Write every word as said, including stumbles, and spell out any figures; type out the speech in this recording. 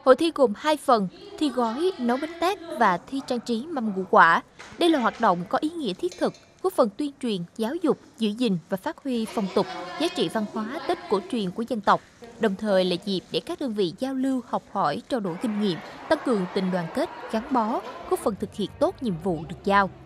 Hội thi gồm hai phần, thi gói, nấu bánh tét và thi trang trí mâm ngũ quả. Đây là hoạt động có ý nghĩa thiết thực, góp phần tuyên truyền, giáo dục, giữ gìn và phát huy phong tục, giá trị văn hóa Tết cổ truyền của dân tộc. Đồng thời là dịp để các đơn vị giao lưu, học hỏi, trao đổi kinh nghiệm, tăng cường tình đoàn kết, gắn bó, góp phần thực hiện tốt nhiệm vụ được giao.